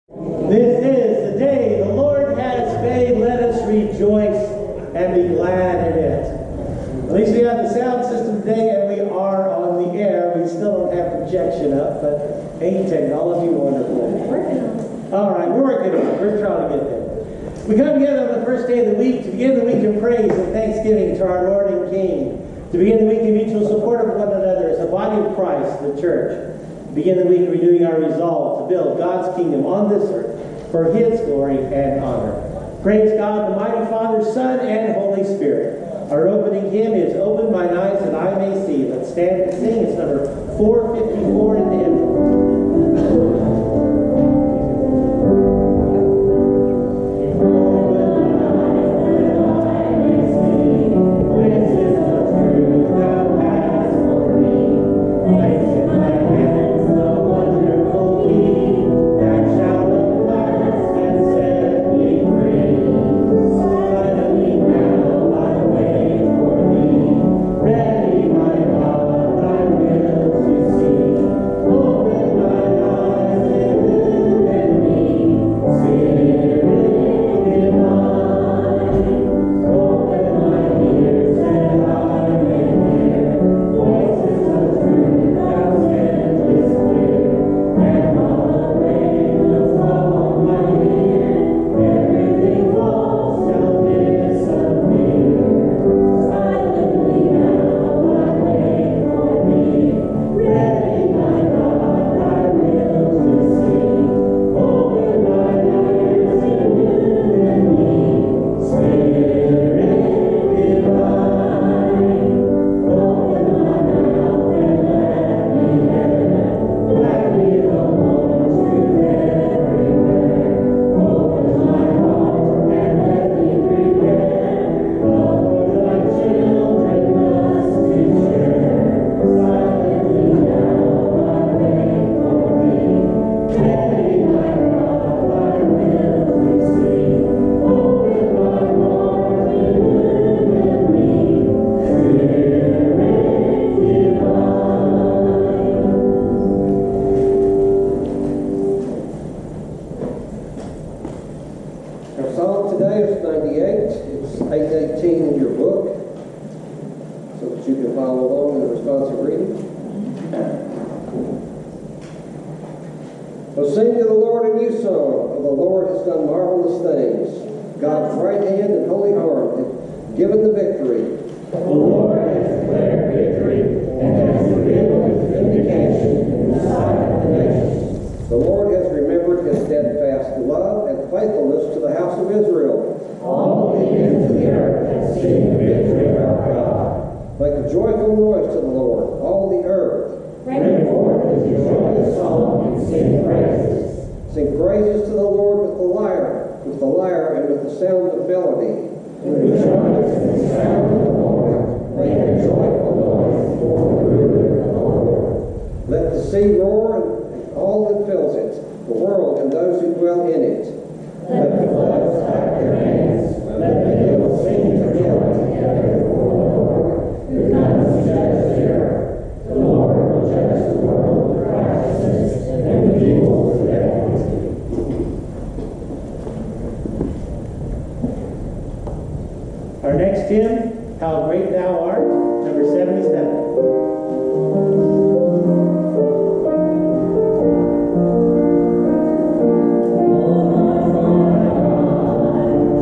This is the day the Lord has made. Let us rejoice and be glad in it. At least we have the sound system today and we are on the air. We still don't have projection up, but ain't technology wonderful? All right, we're working on it. We're trying to get there. We come together on the first day of the week to begin the week in praise and thanksgiving to our Lord and King. To begin the week in mutual support of one another as a body of Christ, the church. To begin the week renewing our resolve to build God's kingdom on this earth for His glory and honor. Praise God, the mighty Father, Son, and Holy Spirit. Our opening hymn is "Open Mine Eyes That I May See." Let's stand and sing. It's number 454 in the hymn. Our next hymn, "How Great Thou Art," number 77. Oh, my God.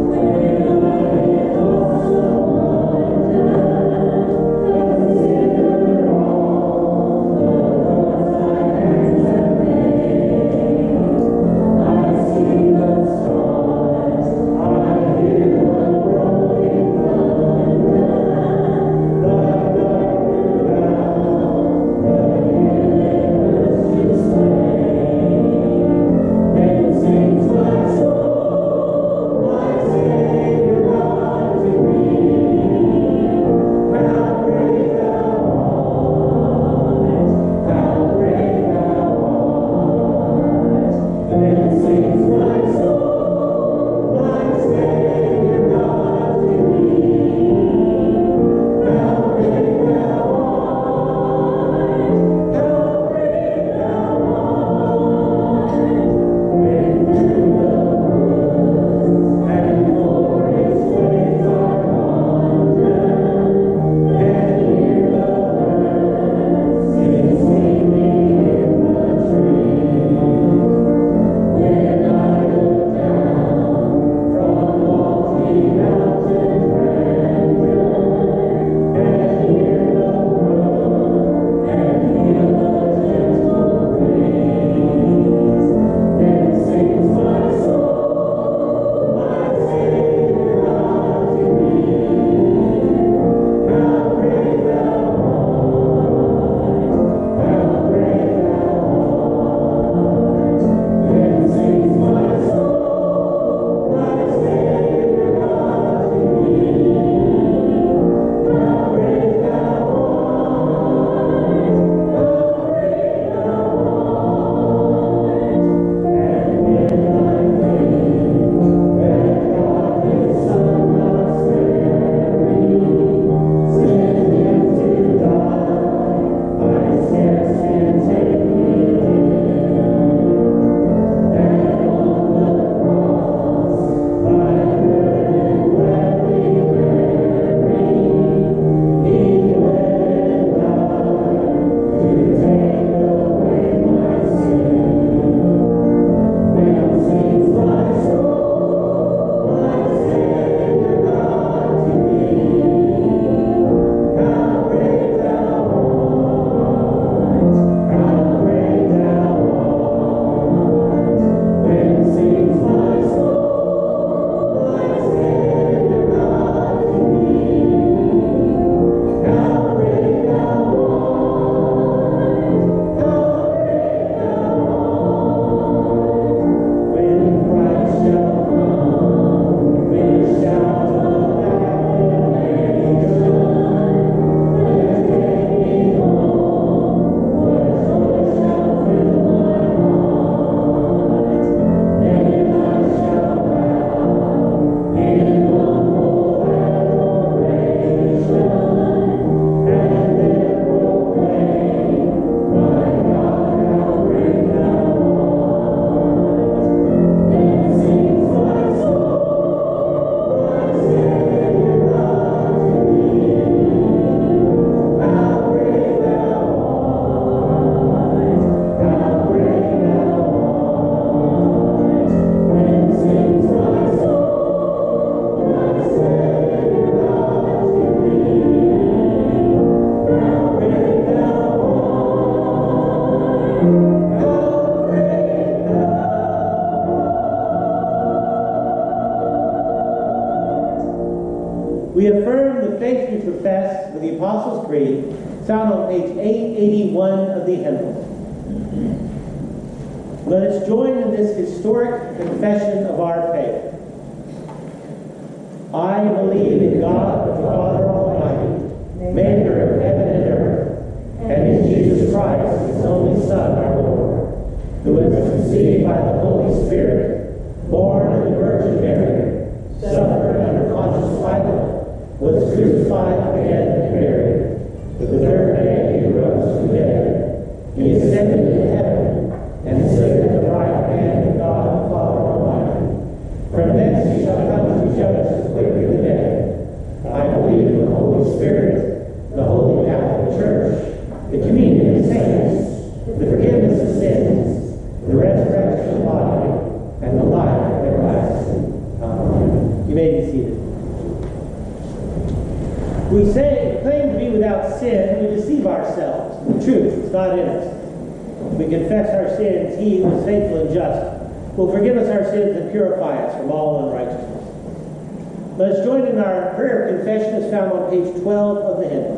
We affirm the faith we profess with the Apostles' Creed, found on page 881 of the hymnal. Let us join in this historic confession of our faith. I believe in God, the Father Almighty, maker of heaven and earth, and in Jesus Christ, his only Son, our Lord, who was conceived by the Holy Spirit, born of the Virgin Mary, suffered under Pontius Pilate, was crucified, dead, and buried. The third day he rose from the dead. He ascended into heaven, and is seated at the right hand of God the Father Almighty. From thence he shall come to judge the quick and the dead. I believe in the Holy Spirit, the Holy Catholic Church, the communion of saints, the forgiveness of sins, the resurrection of the body, and the life everlasting. Amen. You may be seated. We claim to be without sin, we deceive ourselves. The truth is not in us. If we confess our sins, he who is faithful and just will forgive us our sins and purify us from all unrighteousness. Let us join in our prayer confession as found on page 12 of the hymn.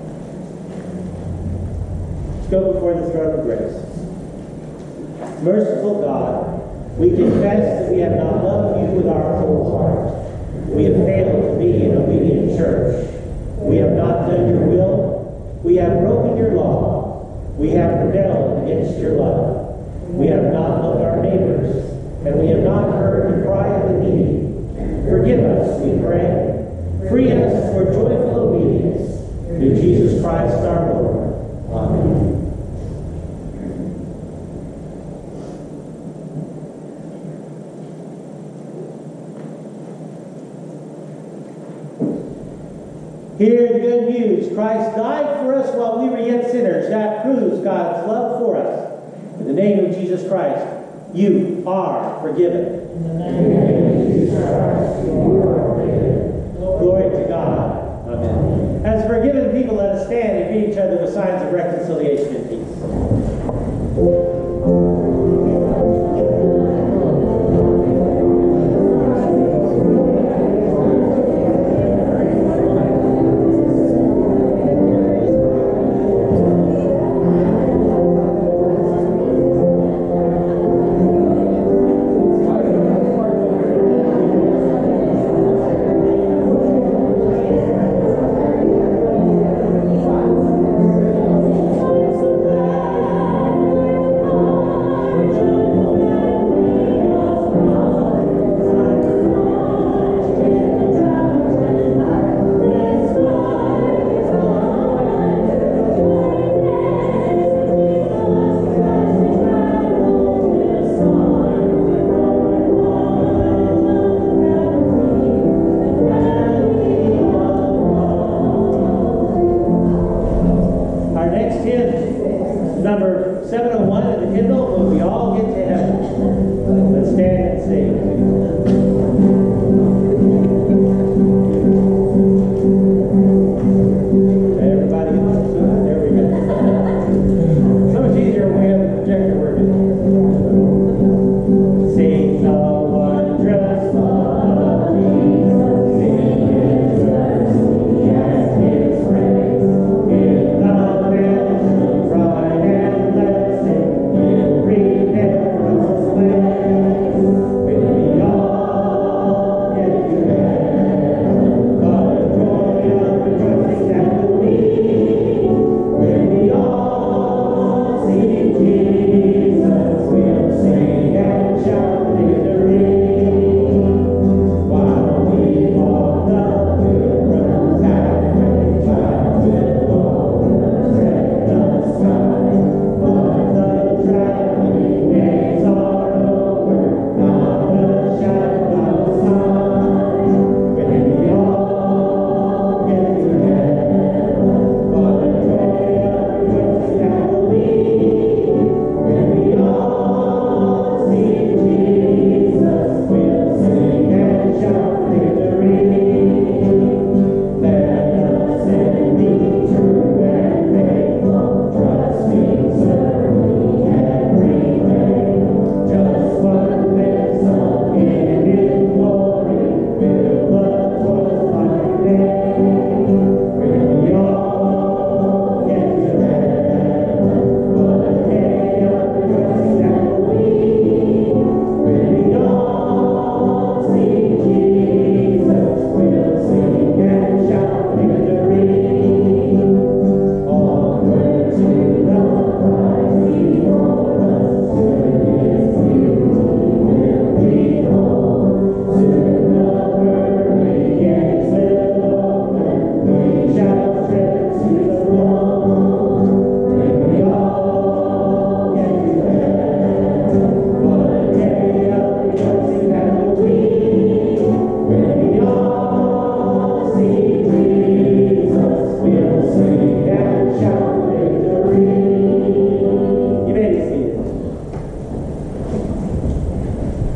Let's go before the throne of grace. Merciful God, we confess that we have not loved you with our whole heart. We have failed to be an obedient church. We have not done your will. We have broken your law. We have rebelled against your love. We have not loved our neighbors, and we have not heard the cry of the needy. Forgive us, we pray. Free us for joyful obedience. Through Jesus Christ our Lord. Amen. Hear the good news. Christ died for us while we were yet sinners. That proves God's love for us. In the name of Jesus Christ, you are forgiven. In the name of Jesus Christ, you are forgiven. Glory to God. Amen. As forgiven people, let us stand and greet each other with signs of reconciliation and peace.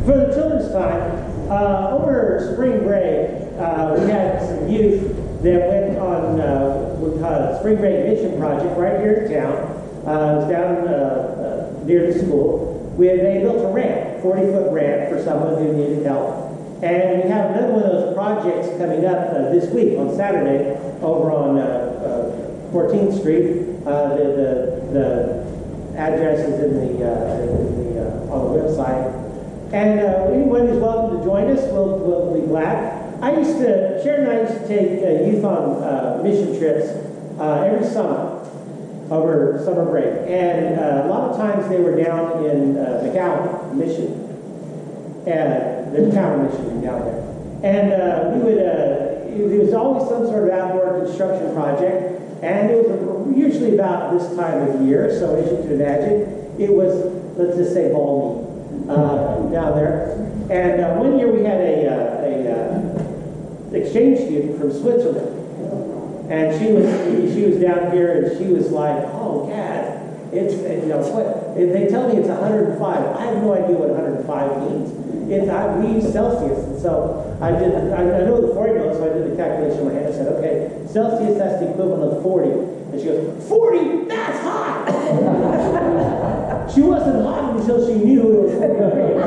For the children's time, over spring break, we had some youth that went on spring break mission project right here in town. It was down near the school. They built a ramp, 40-foot ramp for someone who needed help. And we have another one of those projects coming up this week on Saturday over on 14th Street. The address is on the website. And anyone who's welcome to join us, we'll be glad. Sharon and I used to take youth on mission trips every summer over summer break. And a lot of times they were down in McAllen Mission. The town mission down there. And there was always some sort of outdoor construction project. And it was usually about this time of year. So as you can imagine, it was, let's just say, balmy down there. And one year we had a exchange student from Switzerland, and she was down here, and she was like, "Oh, Gad, it's they tell me it's 105. I have no idea what 105 means. We use Celsius." And so I know the formula, so I did the calculation in my head. I said, "Okay, Celsius, that's the equivalent of 40." And she goes, "40? That's hot!" She wasn't hot until she knew it was 40.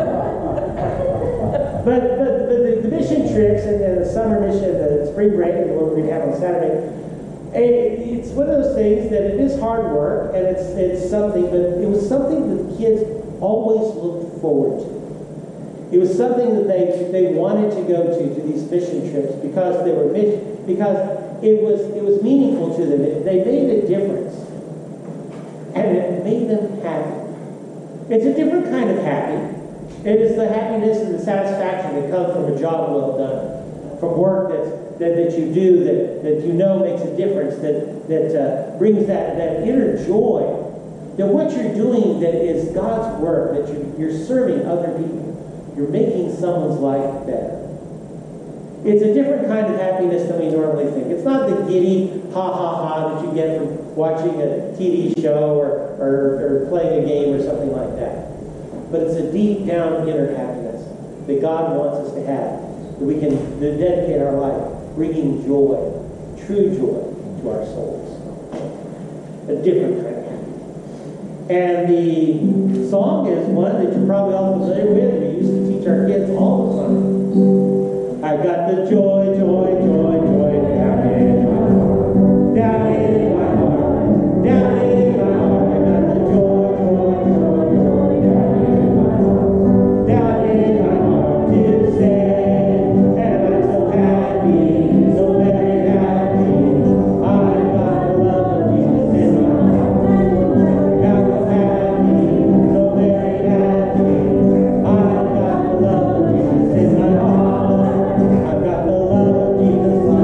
But the mission trips and the summer mission, the spring break, and what we're going to have on Saturday, it's one of those things that it is hard work, and it's something, but it was something that the kids always looked forward to. It was something that they wanted to go to these mission trips because it was meaningful to them. They made a difference, and it made them happy. It's a different kind of happy. It is the happiness and the satisfaction that comes from a job well done, from work that you do that you know makes a difference, that brings that inner joy, that what you're doing that is God's work, that you're serving other people. You're making someone's life better. It's a different kind of happiness than we normally think. It's not the giddy ha that you get from watching a TV show or playing a game or something like that. But it's a deep down inner happiness that God wants us to have, that we can dedicate our life, bringing joy, true joy to our souls. A different kind of happiness. And the song is one that you're probably all familiar with. We used to teach our kids all the time. I've got the joy, joy, joy, joy down in my heart. Down in my heart. Down in my heart. I've got the joy, joy, joy, joy down in my heart. Down in my heart to sing. And I'm so happy, so very happy. I've got the love of Jesus in my heart. I'm so happy, so very happy. I've got the love of Jesus in my heart. I've got the love of Jesus down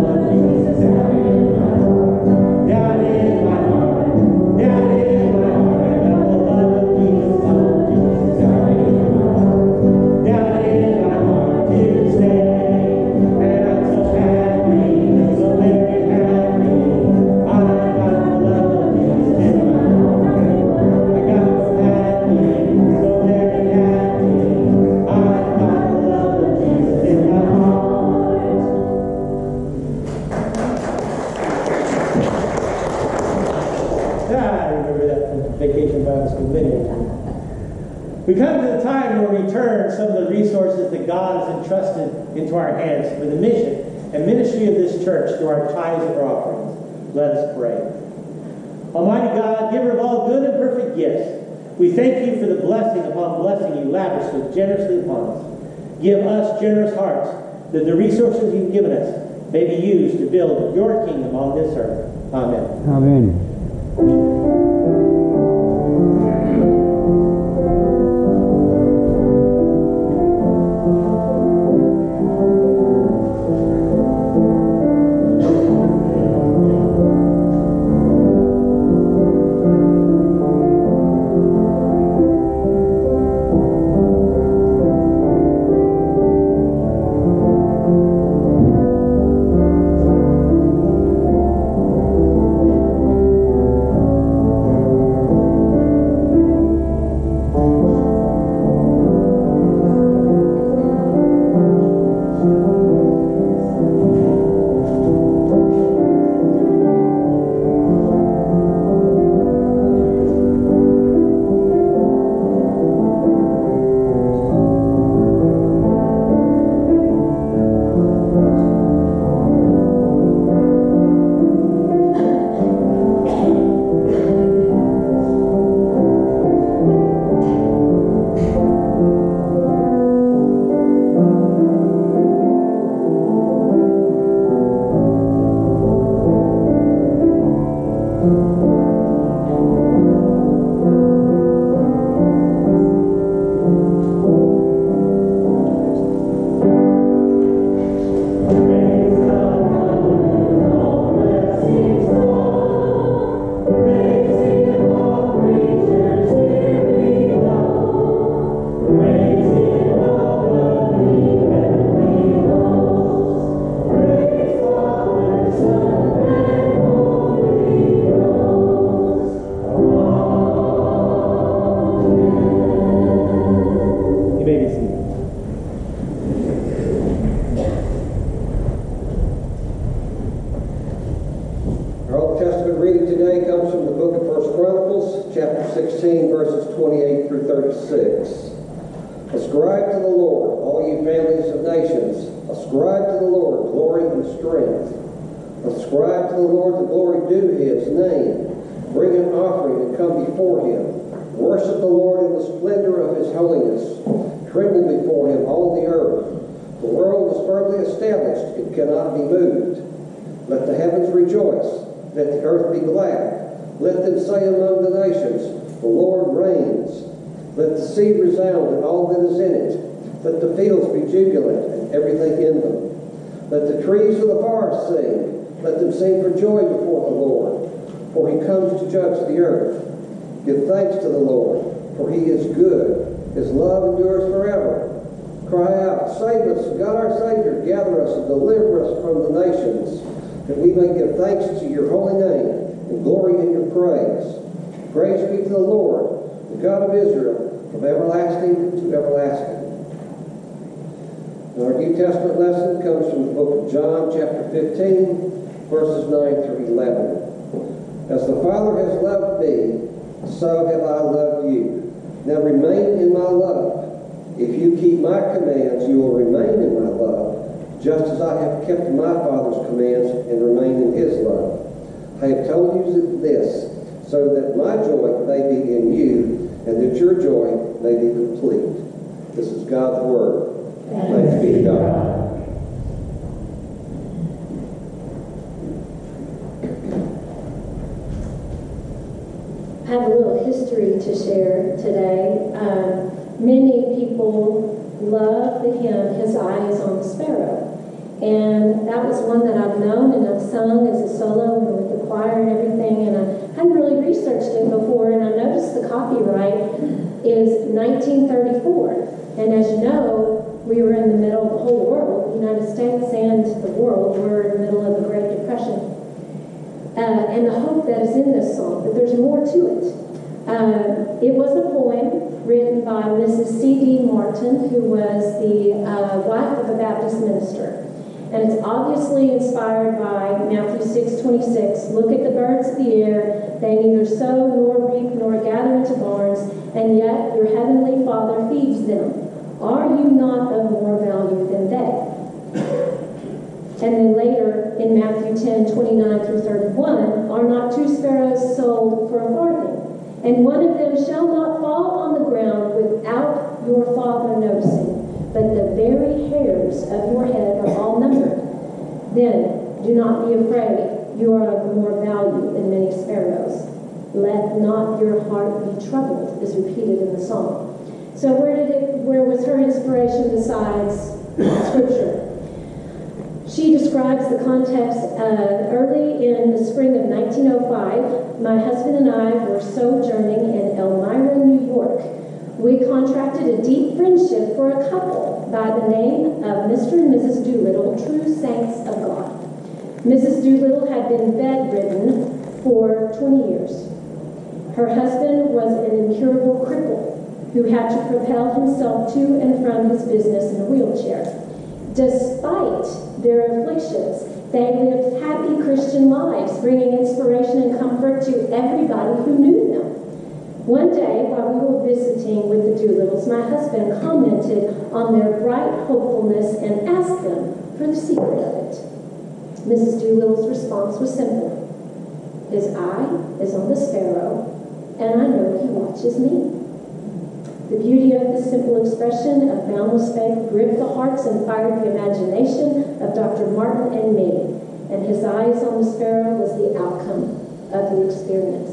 in my heart. Down in my heart. I've got the love of Jesus down in my heart. Down in my heart to stay. And I'm so happy, so very happy. I've got the love of Jesus in my heart. I got so happy, so very happy. I've got the love of Jesus in my heart. I remember that from Vacation Bible School video. We come to the time where we turn some of the resources that God has entrusted into our hands for the mission and ministry of this church through our tithes and our offerings. Let us pray. Almighty God, giver of all good and perfect gifts, we thank you for the blessing upon blessing you lavishly, generously upon us. Give us generous hearts that the resources you've given us may be used to build your kingdom on this earth. Amen. Amen. Ascribe to the Lord, all you families of nations. Ascribe to the Lord glory and strength. Ascribe to the Lord the glory due his name. Bring an offering and come before him. Worship the Lord in the splendor of his holiness. Tremble before him, all the earth. The world is firmly established, it cannot be moved. Let the heavens rejoice, let the earth be glad. Let them say among the nations, the Lord reigns. Let the sea resound and all that is in it. Let the fields be jubilant and everything in them. Let the trees of the forest sing. Let them sing for joy before the Lord, for he comes to judge the earth. Give thanks to the Lord, for he is good. His love endures forever. Cry out, save us, God our Savior, gather us and deliver us from the nations, that we may give thanks to your holy name and glory in your praise. Praise be to the Lord, the God of Israel, from everlasting to everlasting. Our New Testament lesson comes from the book of John, chapter 15, verses 9 through 11. As the Father has loved me, so have I loved you. Now remain in my love. If you keep my commands, you will remain in my love, just as I have kept my Father's commands and remain in his love. I have told you this, so that my joy may be in you, and that your joy may be complete. This is God's word. Thanks be to God. I have a little history to share today. Many people love the hymn, His Eye is on the Sparrow. And that was one that I've known and I've sung as a solo and with the choir and everything. And I hadn't really researched it before, and I noticed the copyright is 1934. And as you know, we were in the middle of the whole world, the United States and the world, were in the middle of the Great Depression. And the hope that is in this song, but there's more to it. It was a poem written by Mrs. C.D. Martin, who was the wife of a Baptist minister. And it's obviously inspired by Matthew 6:26. Look at the birds of the air. They neither sow nor reap nor gather into barns, and yet your heavenly Father feeds them. Are you not of more value than they? And then later in Matthew 10:29 through 31, are not two sparrows sold for a farthing? And one of them shall not fall on the ground without your Father noticing. But the very hairs of your head are all numbered. Then do not be afraid. You are of more value than many sparrows. Let not your heart be troubled, is repeated in the song. So where was her inspiration besides Scripture? She describes the context early in the spring of 1905. My husband and I were sojourning in Elmira, New York. We contracted a deep friendship for a couple by the name of Mr. and Mrs. Doolittle, true saints of God. Mrs. Doolittle had been bedridden for 20 years. Her husband was an incurable cripple who had to propel himself to and from his business in a wheelchair. Despite their afflictions, they lived happy Christian lives, bringing inspiration and comfort to everybody who knew them. One day, while we were visiting with the Doolittles, my husband commented on their bright hopefulness and asked them for the secret of it. Mrs. Doolittle's response was simple. His eye is on the sparrow, and I know he watches me. The beauty of this simple expression of boundless faith gripped the hearts and fired the imagination of Dr. Martin and me, and his eyes on the sparrow was the outcome of the experience.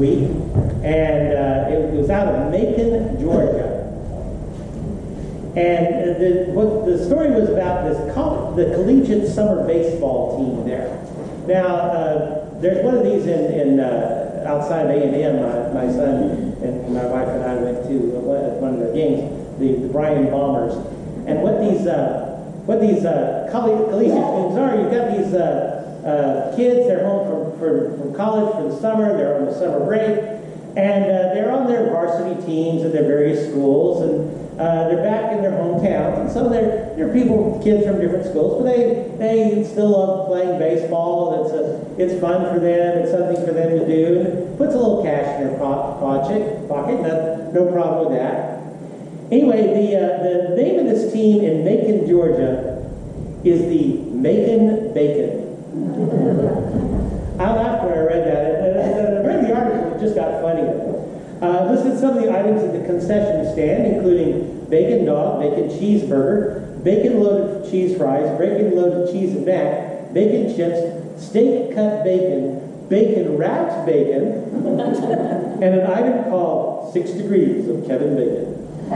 week, and it was out of Macon, Georgia. And what the story was about the collegiate summer baseball team there. Now, there's one of these in outside of A&M. My son and my wife and I went to one of the games, the Bryan Bombers. And what these collegiate teams are, you've got these kids. They're home from college for the summer. They're on the summer break, and they're on their varsity teams at their various schools, and they're back in their hometowns. And some of they're kids from different schools, but they still love playing baseball. It's fun for them. It's something for them to do, and it puts a little cash in their pocket. No problem with that. Anyway, the name of this team in Macon, Georgia, is the Macon Bacon. I laughed when I read that. And I read the article, it just got funnier. Listed some of the items at the concession stand, including bacon dog, bacon cheeseburger, bacon loaded cheese fries, bacon loaded cheese and mac, bacon chips, steak cut bacon, bacon wrapped bacon, and an item called 6 Degrees of Kevin Bacon.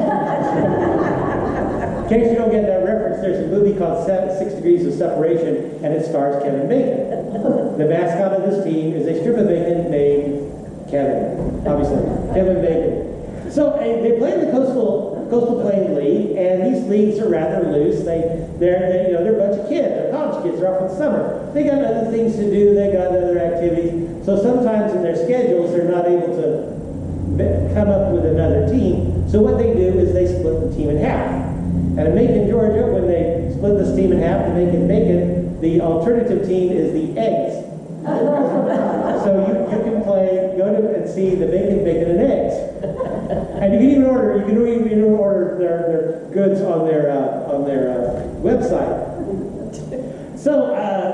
In case you don't get that reference, there's a movie called 6 Degrees of Separation, and it stars Kevin Bacon. The mascot of this team is a strip of bacon named Kevin, obviously, Kevin Bacon. So they play in the Coastal Plain League, and these leagues are rather loose. They're a bunch of kids. They're college kids. They're off in the summer. They got other things to do. They got other activities. So sometimes in their schedules, they're not able to come up with another team. So what they do is they split the team in half. And in Macon, Georgia, when they split this team in half to make it bacon, the alternative team is the eggs. So you can go to and see the bacon, and eggs. And you can even order their goods on their website. So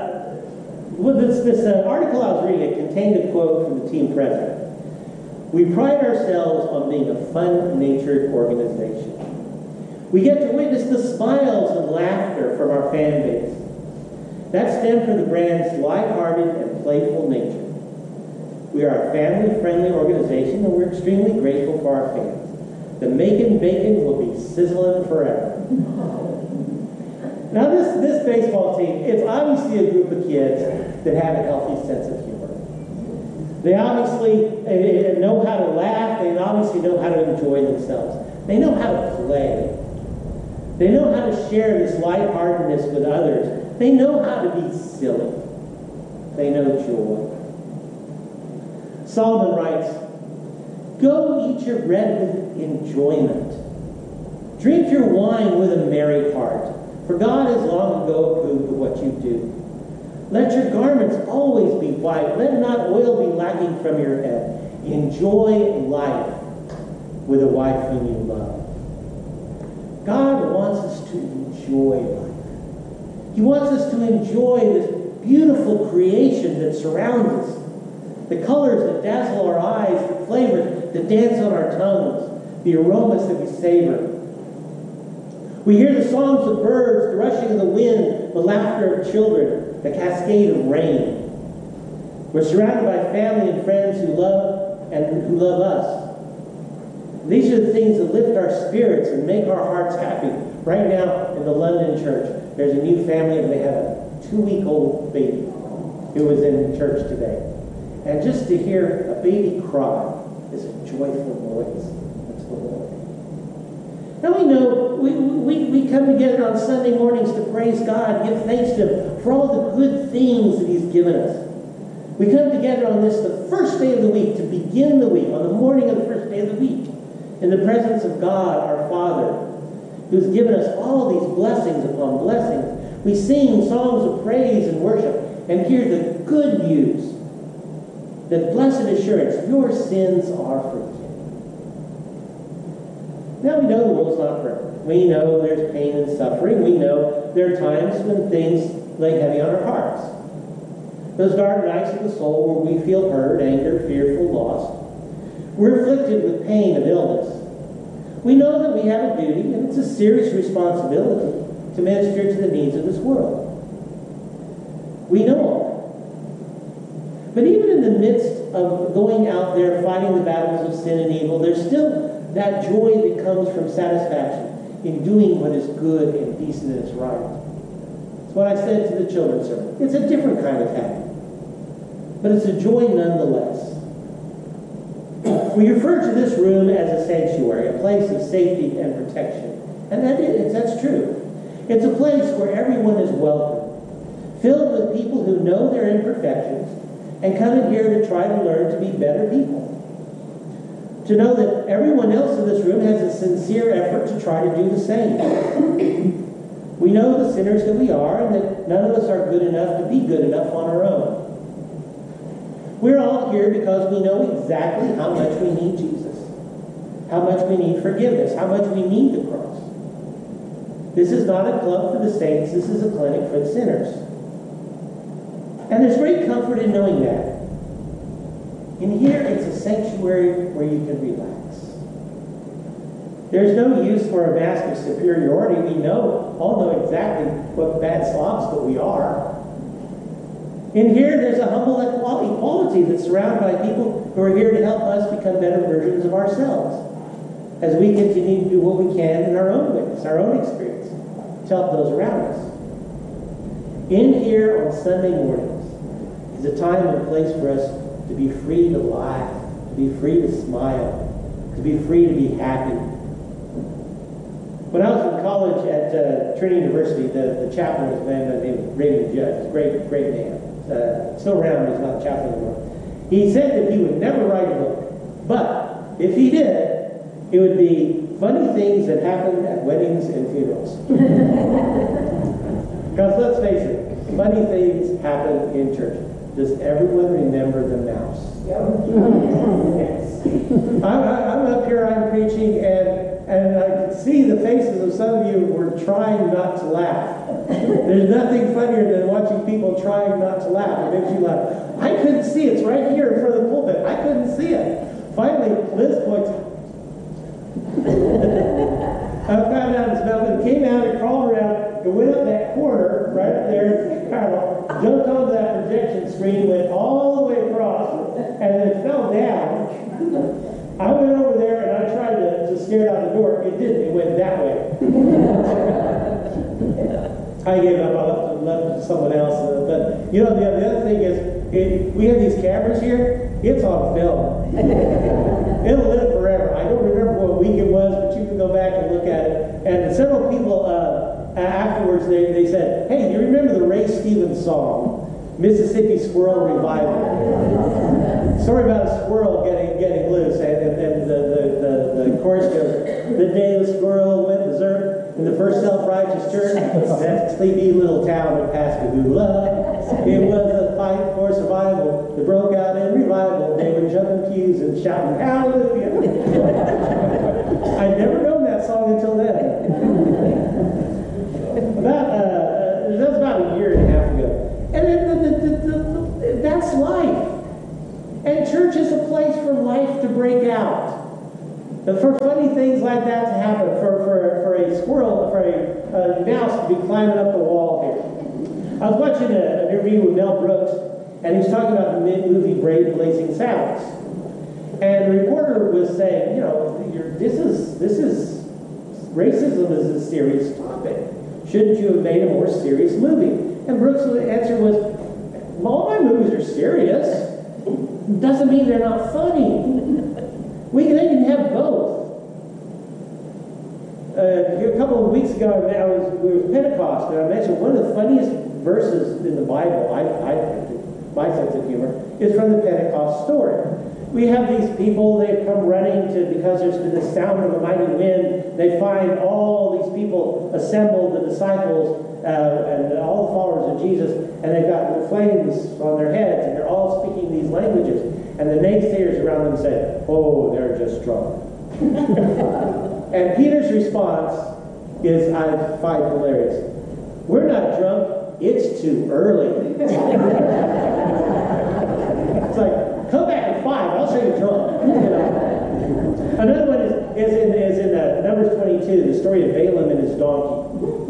this article I was reading, it contained a quote from the team president. "We pride ourselves on being a fun-natured organization. We get to witness the smiles and laughter from our fan base. That stems from the brand's lighthearted and playful nature. We are a family-friendly organization, and we're extremely grateful for our fans. The Macon Bacon will be sizzling forever." Now, this baseball team, it's obviously a group of kids that have a healthy sense of humor. They obviously know how to laugh. They obviously know how to enjoy themselves. They know how to play. They know how to share this lightheartedness with others. They know how to be silly. They know joy. Solomon writes, "Go eat your bread with enjoyment. Drink your wine with a merry heart, for God has long ago approved of what you do. Let your garments always be white. Let not oil be lacking from your head. Enjoy life with a wife whom you love." God wants us to enjoy life. He wants us to enjoy this beautiful creation that surrounds us. The colors that dazzle our eyes, the flavors that dance on our tongues, the aromas that we savor. We hear the songs of birds, the rushing of the wind, the laughter of children, the cascade of rain. We're surrounded by family and friends who love us. These are the things that lift our spirits and make our hearts happy. Right now in the London church, there's a new family and they have a 2-week-old baby who was in church today. And just to hear a baby cry is a joyful noise. That's the Lord. Now we know we come together on Sunday mornings to praise God, give thanks to Him for all the good things that He's given us. We come together on this, the first day of the week, to begin the week, on the morning of the first day of the week, in the presence of God, our Father, who's given us all these blessings upon blessings. We sing songs of praise and worship and hear the good news, the blessed assurance, your sins are forgiven. Now we know the world's not perfect. We know there's pain and suffering. We know there are times when things lay heavy on our hearts. Those dark nights of the soul where we feel hurt, anger, fearful, lost. We're afflicted with pain and illness. We know that we have a duty, and it's a serious responsibility, to minister to the needs of this world. We know all that. But even in the midst of going out there fighting the battles of sin and evil, there's still that joy that comes from satisfaction in doing what is good and decent and is right. It's what I said to the children's sermon. It's a different kind of happy, but it's a joy nonetheless. We refer to this room as a sanctuary, a place of safety and protection. And that's true. It's a place where everyone is welcome, filled with people who know their imperfections and come in here to try to learn to be better people. To know that everyone else in this room has a sincere effort to try to do the same. We know the sinners that we are and that none of us are good enough to be good enough on our own. We're all here because we know exactly how much we need Jesus, how much we need forgiveness, how much we need the cross. This is not a club for the saints, this is a clinic for the sinners. And there's great comfort in knowing that. In here, it's a sanctuary where you can relax. There's no use for a mask of superiority. We all know exactly what bad slobs that we are. In here, there's a humble equality that's surrounded by people who are here to help us become better versions of ourselves as we continue to do what we can in our own witness, our own experience, to help those around us. In here on Sunday mornings is a time and place for us to be free to laugh, to be free to smile, to be free to be happy. When I was in college at Trinity University, the chaplain was a man named Raymond Judge. He's a great man. Still around, but he's not a chaplain anymore. He said that he would never write a book, but if he did, it would be funny things that happened at weddings and funerals. Because let's face it, funny things happen in church. Does everyone remember the mouse? Yes. I'm up here, I'm preaching, and I can see the faces of some of you who were trying not to laugh. There's nothing funnier than watching people trying not to laugh. It makes you laugh. I couldn't see it. It's right here in front of the pulpit. I couldn't see it. Finally, Liz points. I found out it's nothing. Came out and crawled around and went up that corner right up there, parallel, jumped onto that projection screen, went all the way across, and then fell down. I went over there and I tried to scare it out the door. It didn't. It went that way. I gave up. I left it to someone else. But the other thing is, we have these cameras here. It's on film. It'll live forever. I don't remember what week it was, but you can go back and look at it. And several people afterwards, they said, "Hey, do you remember the Ray Stevens song, Mississippi Squirrel Revival?" Story about a squirrel getting loose, and the chorus goes, "The day the squirrel went berserk in the first self-righteous church, that sleepy little town of Pascagoula. It was a fight for survival that broke out in revival. They were jumping pews and shouting hallelujah." I'd never known that song until then. That's about a year and a half ago. And then that's life. And church is a place for life to break out. And for funny things like that to happen, for a squirrel, for a mouse to be climbing up the wall here. I was watching an interview with Mel Brooks, and he was talking about the movie Blazing Saddles. And the reporter was saying, this is racism is a serious topic. Shouldn't you have made a more serious movie? And Brooks' answer was, all my movies are serious. Doesn't mean they're not funny. They can have both. A couple of weeks ago, it was Pentecost, and I mentioned one of the funniest verses in the Bible, I think, my sense of humor, is from the Pentecost story. We have these people, they've come running because there's been the sound of a mighty wind. They find all these people assembled, the disciples, and all the followers of Jesus, and they've got the flames on their heads, and they're all speaking these languages. And the naysayers around them say, "Oh, they're just drunk." And Peter's response is, I find hilarious. "We're not drunk, it's too early." It's like, come back at 5, I'll show you drunk. Another one is in Numbers 22, the story of Balaam and his donkey.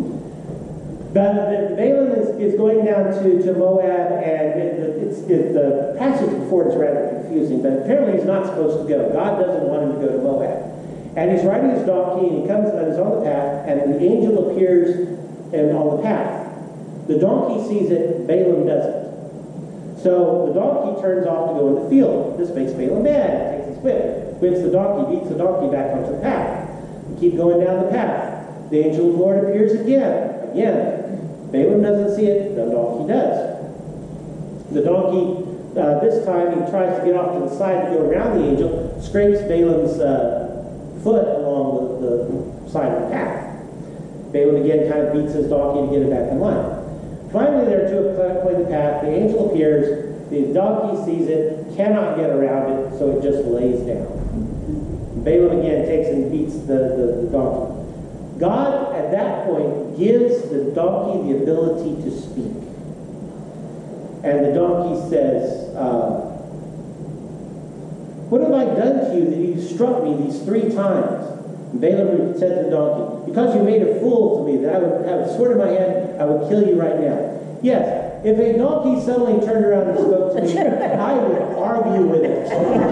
But Balaam is going down to Moab, and the passage before it's rather confusing. confusing, but apparently he's not supposed to go. God doesn't want him to go to Moab. And he's riding his donkey, and he comes and is on the path, and the angel appears on the path. The donkey sees it, Balaam doesn't. So the donkey turns off to go in the field. This makes Balaam mad. He takes his whip, whips the donkey, beats the donkey back onto the path. We keep going down the path. The angel of the Lord appears again. Balaam doesn't see it, the donkey does. The donkey, this time, he tries to get off to the side to go around the angel, scrapes Balaam's foot along the side of the path. Balaam again kind of beats his donkey to get it back in line. Finally, there are two of the path. The angel appears, the donkey sees it, cannot get around it, so it just lays down. Balaam again takes and beats the donkey. God, at that point, gives the donkey the ability to speak. And the donkey says, what have I done to you that you struck me these 3 times? And Balaam said to the donkey, because you made a fool to me, that I would have a sword in my hand, I would kill you right now. Yes, if a donkey suddenly turned around and spoke to me, I would argue with it.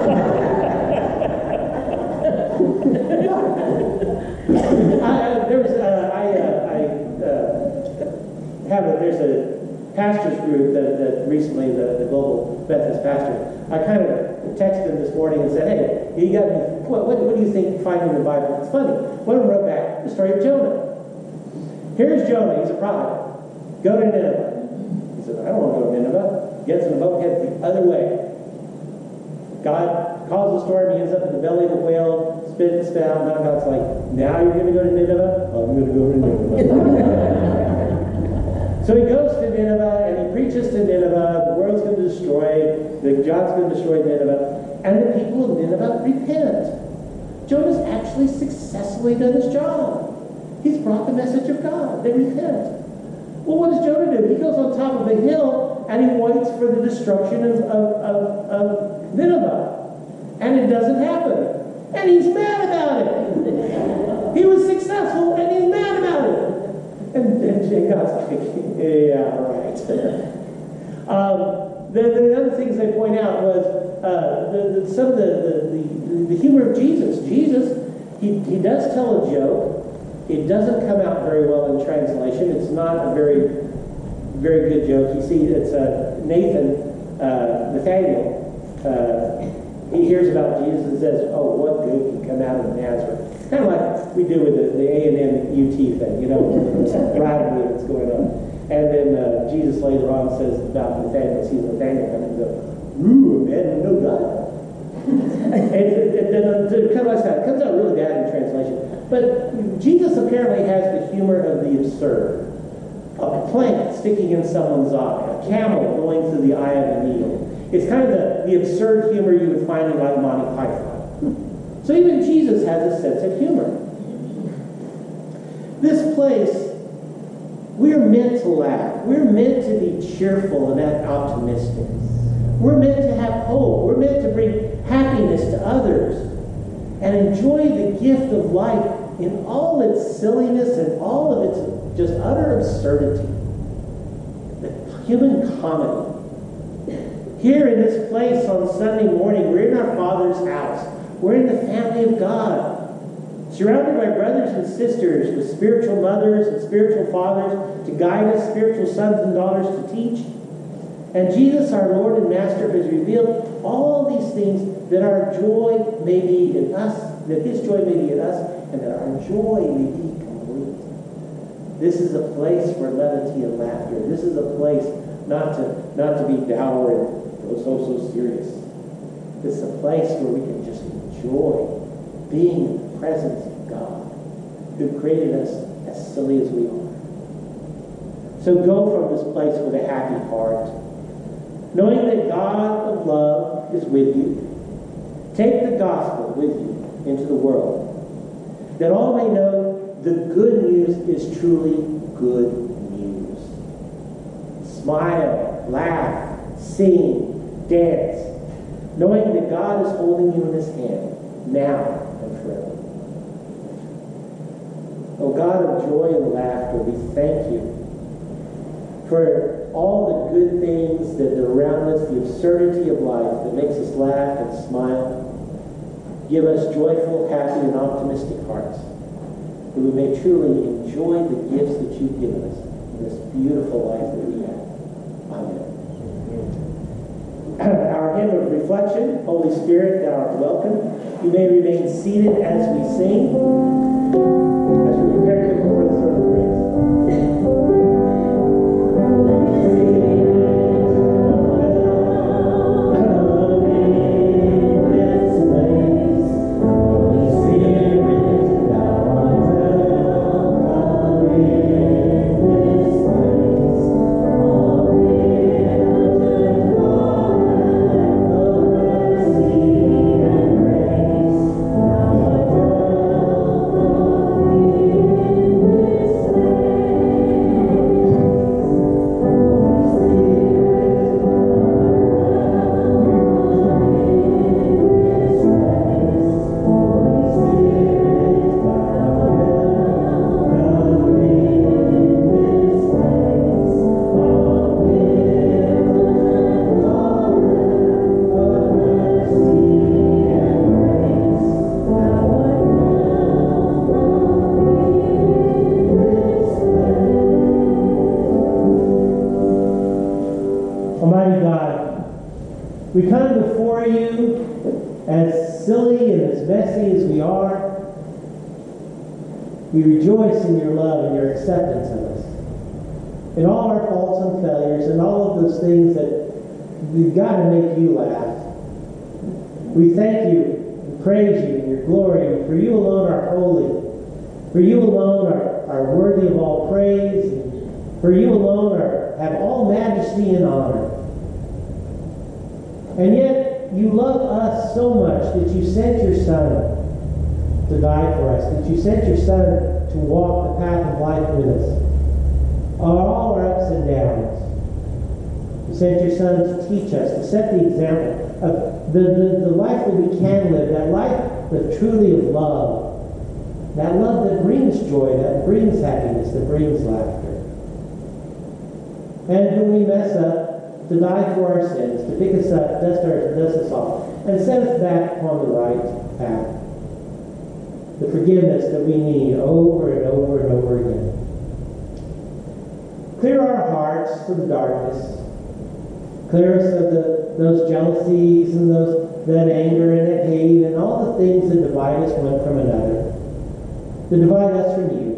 There's a pastors group that recently, the global Methodist pastor, I kind of texted him this morning and said, hey, you got me, what do you think finding the Bible? It's funny. One of them wrote back the story of Jonah. Here's Jonah, he's a prophet. Go to Nineveh. He said, I don't want to go to Nineveh. Gets in a boat, heads the other way. God calls the storm, he ends up in the belly of the whale, spit out. Now God's like, now you're going to go to Nineveh? I'm going to go to Nineveh. So he goes to Nineveh, and he preaches to Nineveh. The world's going to destroy, God's going to destroy Nineveh. And the people of Nineveh repent. Jonah's actually successfully done his job. He's brought the message of God. They repent. Well, what does Jonah do? He goes on top of a hill, and he waits for the destruction of Nineveh. And it doesn't happen. And he's mad about it. He was successful, and he's mad about it. And God's like, yeah, right. The other things they point out was some of the humor of Jesus. Jesus, he does tell a joke. It doesn't come out very well in translation. It's not a very, very good joke. You see, it's Nathaniel. He hears about Jesus and says, oh, what good can come out of Nazareth? Kind of like we do with the A&M UT thing, rivalry that's going on. And then Jesus later on says about Nathaniel, sees Nathaniel coming and goes, ooh, a man with no God. It comes out really bad in translation. But Jesus apparently has the humor of the absurd. A plant sticking in someone's eye, a camel going through the eye of a needle. It's kind of the absurd humor you would find in like Monty Python. So even Jesus has a sense of humor. This place, we're meant to laugh. We're meant to be cheerful and optimistic. We're meant to have hope. We're meant to bring happiness to others and enjoy the gift of life in all its silliness and all of its just utter absurdity. The human comedy. Here in this place on Sunday morning, we're in our Father's house. We're in the family of God. Surrounded by brothers and sisters with spiritual mothers and spiritual fathers to guide us, spiritual sons and daughters to teach. And Jesus, our Lord and Master, has revealed all these things that our joy may be in us, that His joy may be in us, and that our joy may be complete. This is a place for levity and laughter. This is a place not to be dour and so serious. This is a place where we can just enjoy being in the presence of God, who created us as silly as we are. So go from this place with a happy heart, knowing that God of love is with you. Take the gospel with you into the world, that all may know the good news is truly good news. Smile, laugh, sing, dance, knowing that God is holding you in His hand, now and forever. O God of joy and laughter, we thank you for all the good things that are around us, the absurdity of life that makes us laugh and smile. Give us joyful, happy, and optimistic hearts, that we may truly enjoy the gifts that you've given us in this beautiful life that we have. Amen. Our hymn of reflection, Holy Spirit, thou art welcome. You may remain seated as we sing, as we prepare to come before the throne of grace. Almighty God, we come before you as silly and as messy as we are. We rejoice in your love and your acceptance of us. In all our faults and failures and all of those things that we've got to make you laugh. We thank you and praise you in your glory. For you alone are holy. For you alone are worthy of all praise. And for you alone have all majesty and honor. And yet, you love us so much that you sent your Son to die for us, that you sent your Son to walk the path of life with us, all our ups and downs. You sent your Son to teach us, to set the example of the life that we can live, that life that truly of love, that love that brings joy, that brings happiness, that brings laughter. And when we mess up, to die for our sins, to pick us up, dust us off, and set us back upon the right path. The forgiveness that we need over and over and over again. Clear our hearts from darkness. Clear us of those jealousies and that anger and that hate and all the things that divide us one from another. That divide us from you.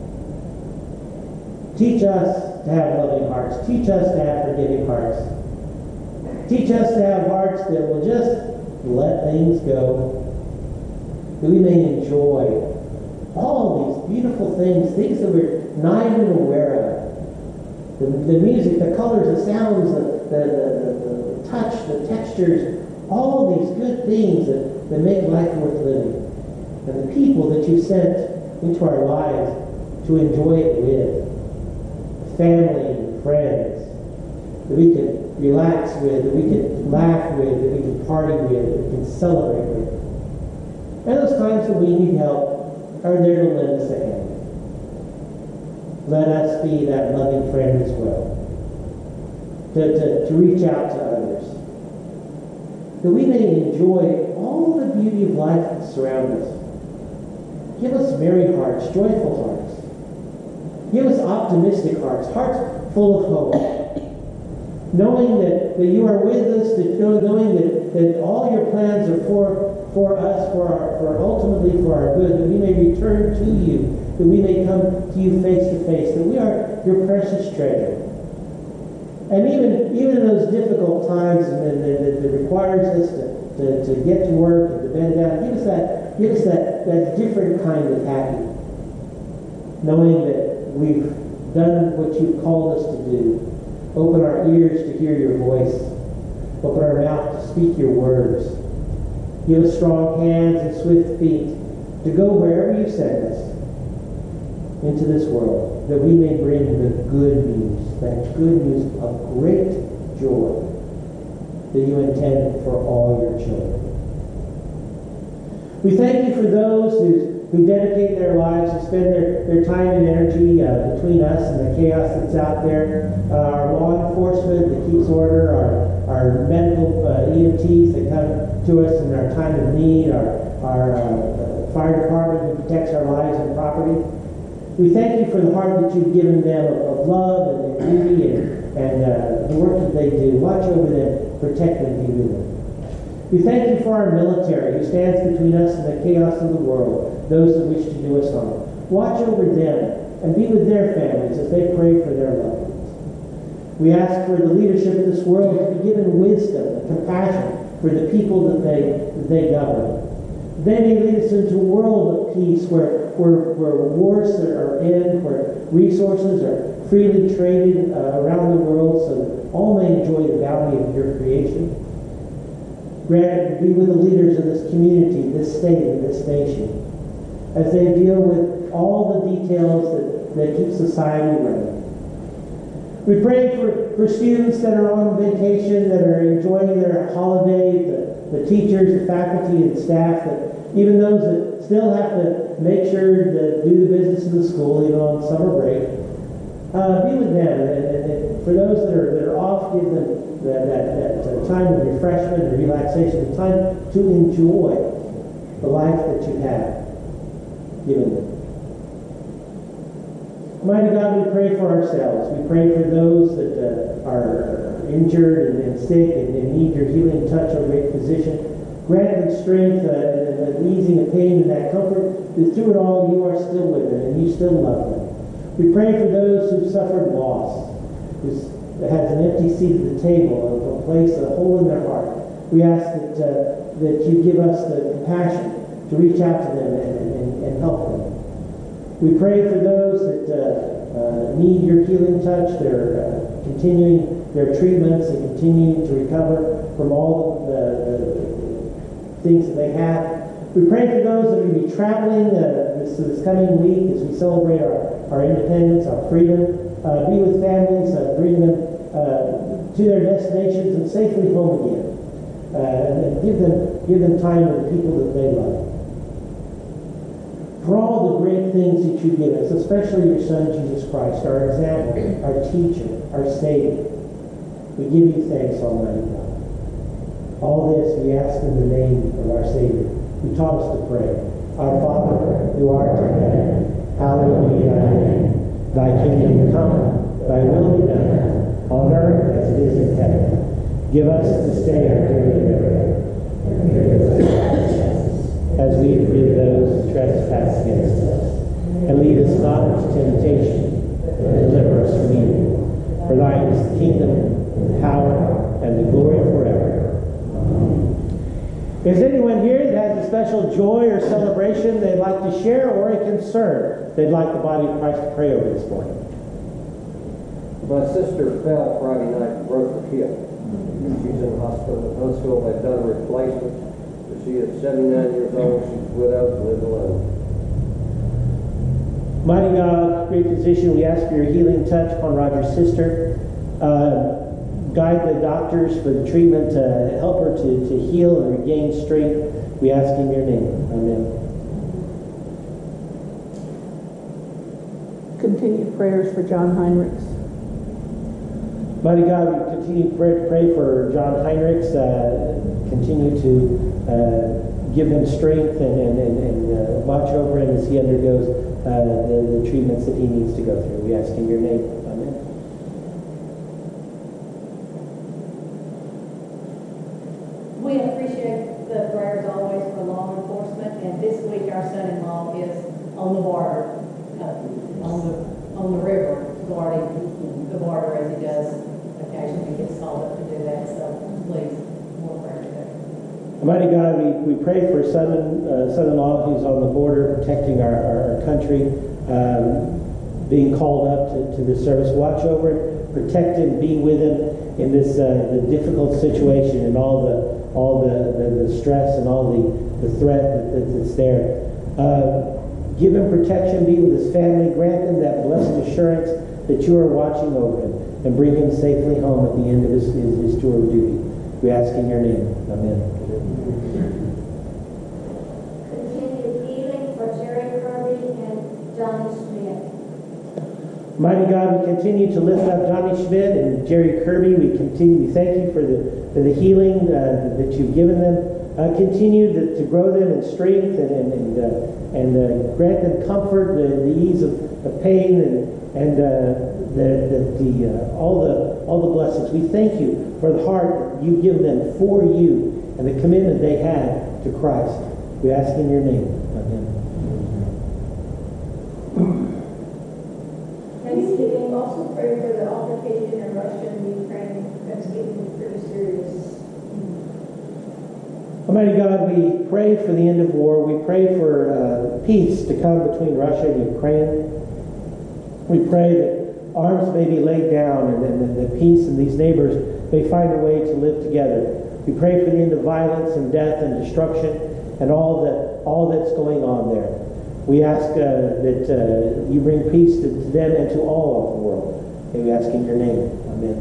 Teach us to have loving hearts. Teach us to have forgiving hearts. Teach us to have hearts that will just let things go. That we may enjoy all these beautiful things that we're not even aware of. The music, the colors, the sounds, the touch, the textures, all these good things that make life worth living. And the people that you sent into our lives to enjoy it with. Family and friends that we can relax with, that we can laugh with, that we can party with, that we can celebrate with. And those times that we need help are there to lend us a hand. Let us be that loving friend as well. To reach out to others. That we may enjoy all the beauty of life that surrounds us. Give us merry hearts, joyful hearts. Give us optimistic hearts, hearts full of hope. Knowing that you are with us, knowing that all your plans are for us, for ultimately for our good, that we may return to you, that we may come to you face to face, that we are your precious treasure. And even in those difficult times that requires us to get to work and to bend down, give us that different kind of happy. Knowing that we've done what you've called us to do. Open our ears to hear your voice. Open our mouth to speak your words. Give us strong hands and swift feet to go wherever you send us into this world, that we may bring the good news, that good news of great joy that you intend for all your children. We thank you for those who dedicate their lives to spend their time and energy between us and the chaos that's out there. Our law enforcement that keeps order, our medical EMTs that come to us in our time of need, our fire department who protects our lives and property. We thank you for the heart that you've given them of love and duty and the work that they do. Watch over them, protect them, be with them. We thank you for our military who stands between us and the chaos of the world, those that wish to do us harm. Watch over them and be with their families as they pray for their loved ones. We ask for the leadership of this world to be given wisdom and compassion for the people that they govern. They may lead us into a world of peace where wars are end, where resources are freely traded around the world so that all may enjoy the bounty of your creation. Grant, be with the leaders of this community, this state, and this nation as they deal with all the details that keep society running. We pray for students that are on vacation, that are enjoying their holiday, the teachers, the faculty, and staff, that even those that still have to make sure to do the business of the school, even on summer break. Be with them, and for those that are off, give them that time of refreshment and relaxation, the time to enjoy the life that you have given them. Almighty God, we pray for ourselves. We pray for those that are injured and sick and need your healing touch, our great physician. Grant them strength and easing of pain and that comfort, that through it all you are still with them and you still love them. We pray for those who've suffered loss, who has an empty seat at the table, a place, a hole in their heart. We ask that you give us the compassion to reach out to them and help them. We pray for those that need your healing touch. They're continuing their treatments and continuing to recover from all the things that they have. We pray for those that are going to be traveling this coming week as we celebrate our independence, our freedom. Be with families, bring them to their destinations and safely home again. And give them time with the people that they love. For all the great things that you give us, especially your Son, Jesus Christ, our example, our teacher, our Savior, we give you thanks, Almighty God. All this we ask in the name of our Savior, who taught us to pray. Our Father, who art in heaven, hallowed be thy name. Thy kingdom come, thy will be done, on earth as it is in heaven. Give us this day our daily bread, and forgive us our trespasses, as we forgive those who trespass against us. And lead us not into temptation, but deliver us from evil. For thine is the kingdom, the power, and the glory forever. Is anyone here that has a special joy or celebration they'd like to share, or a concern they'd like the body of Christ to pray over this morning? My sister fell Friday night and broke her hip. She's in the hospital. In Huntsville, they've done a replacement. She is 79 years old. She's widowed and lives alone. Mighty God, great physician, we ask for your healing touch upon Roger's sister. Guide the doctors for the treatment, help her to heal and regain strength. We ask in your name. Amen. Continued prayers for John Heinrichs. Mighty God, we continue to pray for John Heinrichs. Continue to give him strength and watch over him as he undergoes the treatments that he needs to go through. We ask in your name. Amen. We appreciate the prayers always for law enforcement, and this week our son-in-law is on the border, on the river, guarding the border as he does occasionally gets called up to do that. So please, more prayer today. Almighty God, we pray for son-in-law who's on the border protecting our country, being called up to this service. Watch over him, protect him, be with him in this the difficult situation and all the stress and all the threat that's there. Give him protection, be with his family, grant him that blessed assurance that you are watching over him, and bring him safely home at the end of his tour of duty. We ask in your name. Amen. Continued healing for Jerry Mighty God, we continue to lift up Johnny Schmidt and Jerry Kirby. We thank you for the healing that you've given them. Continue to grow them in strength and grant them comfort, the ease of pain, and all the blessings. We thank you for the heart you've given them for you and the commitment they had to Christ. We ask in your name. Amen. Thanksgiving. Also pray for the altercation in Russia and Ukraine. Thanksgiving is pretty serious. Almighty God, we pray for the end of war. We pray for peace to come between Russia and Ukraine. We pray that arms may be laid down and that peace and these neighbors may find a way to live together. We pray for the end of violence and death and destruction and all that's going on there. We ask that you bring peace to them and to all of the world. And we ask in your name. Amen.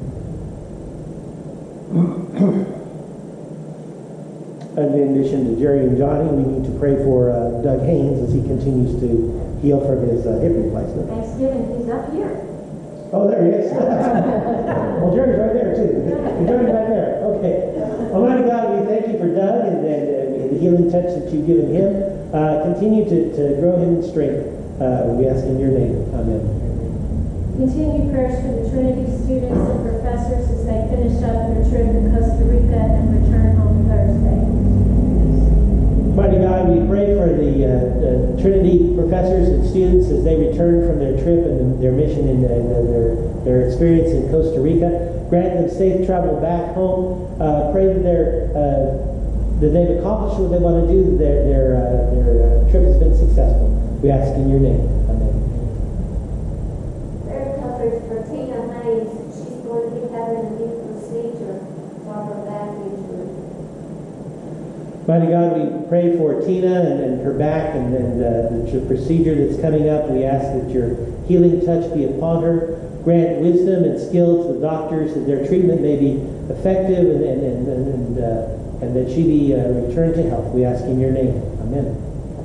In addition to Jerry and Johnny, we need to pray for Doug Haynes as he continues to heal from his hip replacement. Thanksgiving, he's up here. Oh, there he is. Well, Jerry's right there, too. You're Johnny's right there. Okay. Almighty God, we thank you for Doug and the healing touch that you've given him. Continue to grow him in strength. We ask in your name. Amen. Continue prayers for the Trinity students and professors as they finish up their trip to Costa Rica and return home Thursday. Mighty God, we pray for the Trinity professors and students as they return from their trip and their mission and their experience in Costa Rica. Grant them safe travel back home. Pray that they've accomplished what they want to do, that their trip has been successful. We ask in your name. Amen. Prayer covers for Tina Hayes. She's going to be having a new procedure for her back injury. Mighty God, we pray for Tina and her back and the procedure that's coming up. We ask that your healing touch be upon her. Grant wisdom and skill to the doctors that their treatment may be effective and that she be returned to health. We ask in your name. Amen.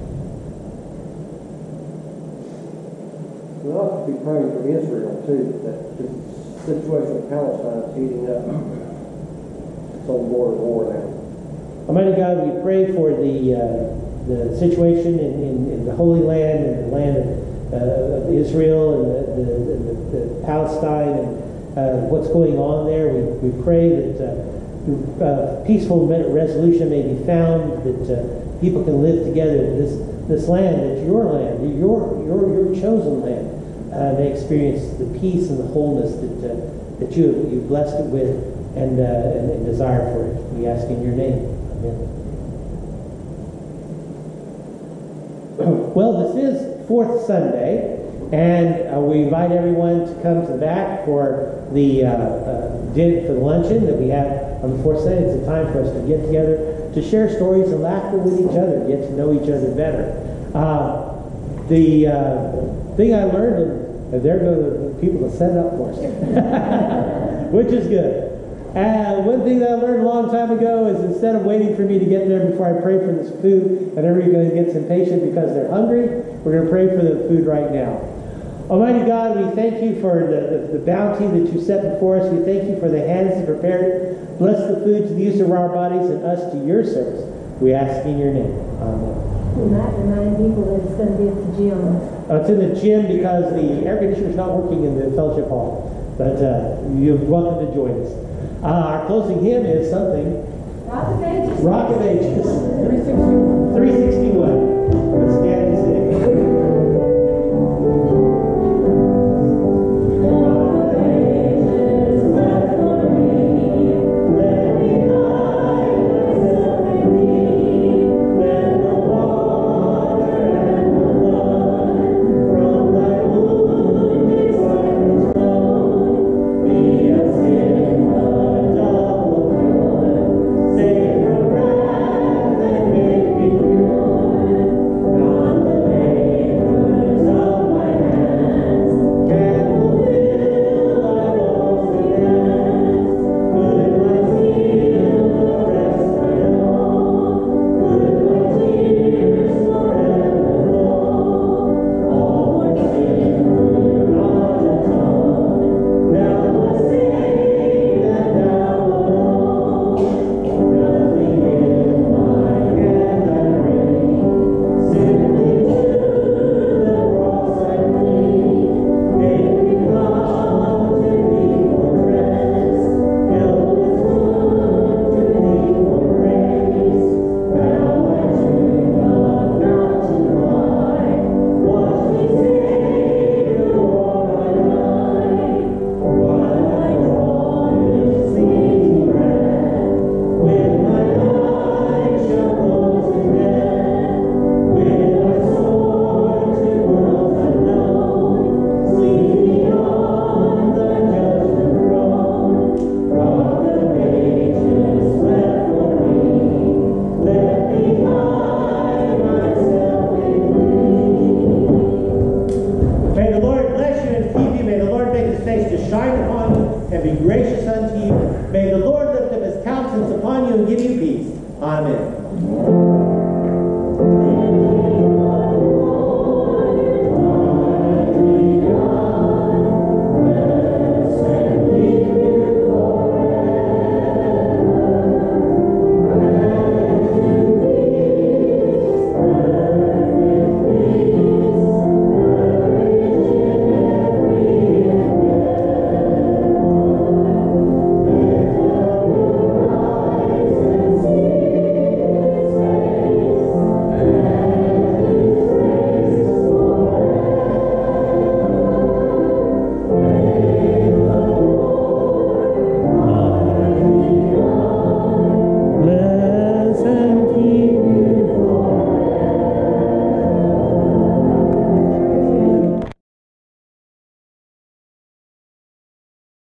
We ought to be praying for Israel, too, that the situation in Palestine is heating up. It's on more and more now. Almighty God, we pray for the situation in the Holy Land and the land of Israel and the Palestine and what's going on there. We pray that peaceful resolution may be found, that people can live together. This land, that's your land, your chosen land, may experience the peace and the wholeness that you've blessed it with and desire for it. We ask in your name. Amen. Well, this is Fourth Sunday, and we invite everyone to come to the back for the luncheon that we have on the fourth Sunday. It's a time for us to get together, to share stories and laughter with each other, get to know each other better. The thing I learned, and there go the people that set it up for us, which is good. One thing that I learned a long time ago is instead of waiting for me to get there before I pray for this food, and everybody gets impatient because they're hungry, we're going to pray for the food right now. Almighty God, we thank you for the bounty that you set before us. We thank you for the hands that prepared it. Bless the food to the use of our bodies and us to your service. We ask in your name. Amen. You might remind people that it's going to be at the gym. It's in the gym because the air conditioner is not working in the fellowship hall. But you're welcome to join us. Our closing hymn is something. Rock of Ages. Rock of Ages.